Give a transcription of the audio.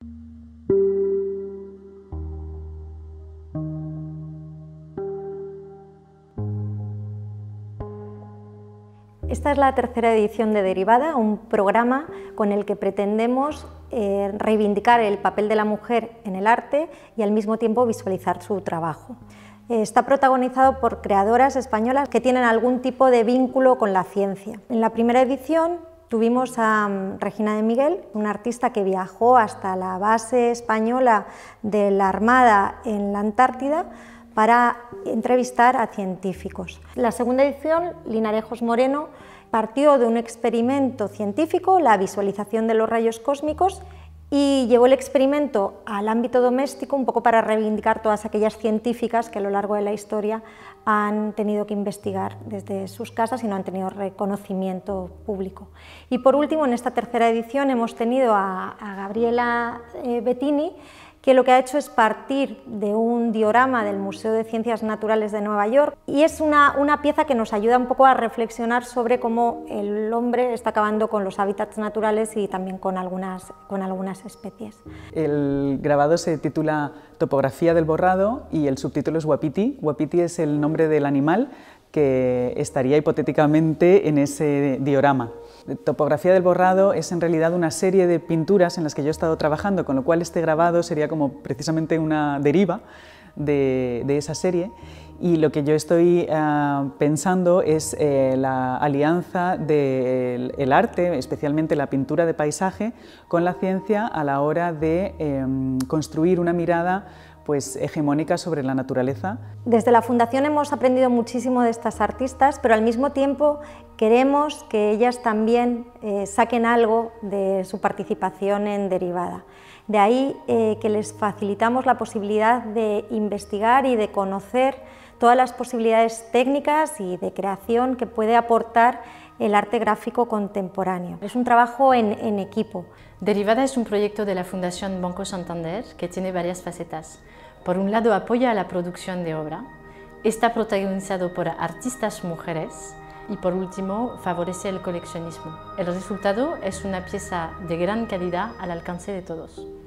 Esta es la tercera edición de Derivada, un programa con el que pretendemos reivindicar el papel de la mujer en el arte y al mismo tiempo visualizar su trabajo. Está protagonizado por creadoras españolas que tienen algún tipo de vínculo con la ciencia. En la primera edición tuvimos a Regina de Miguel, una artista que viajó hasta la base española de la Armada en la Antártida para entrevistar a científicos. La segunda edición, Linarejos Moreno, partió de un experimento científico, la visualización de los rayos cósmicos, y llevó el experimento al ámbito doméstico un poco para reivindicar todas aquellas científicas que a lo largo de la historia han tenido que investigar desde sus casas y no han tenido reconocimiento público. Y por último, en esta tercera edición hemos tenido a Gabriela Bettini, que lo que ha hecho es partir de un diorama del Museo de Ciencias Naturales de Nueva York, y es una pieza que nos ayuda un poco a reflexionar sobre cómo el hombre está acabando con los hábitats naturales y también con algunas especies. El grabado se titula Topografía del Borrado y el subtítulo es Wapiti. Wapiti es el nombre del animal que estaría hipotéticamente en ese diorama. Topografía del Borrado es en realidad una serie de pinturas en las que yo he estado trabajando, con lo cual este grabado sería como precisamente una deriva de esa serie, y lo que yo estoy pensando es la alianza del arte, especialmente la pintura de paisaje, con la ciencia a la hora de construir una mirada pues hegemónica sobre la naturaleza. Desde la Fundación hemos aprendido muchísimo de estas artistas, pero al mismo tiempo queremos que ellas también saquen algo de su participación en Derivada. De ahí que les facilitamos la posibilidad de investigar y de conocer todas las posibilidades técnicas y de creación que puede aportar el arte gráfico contemporáneo. Es un trabajo en equipo. Derivada es un proyecto de la Fundación Banco Santander que tiene varias facetas. Por un lado, apoya a la producción de obra, está protagonizado por artistas mujeres y, por último, favorece el coleccionismo. El resultado es una pieza de gran calidad al alcance de todos.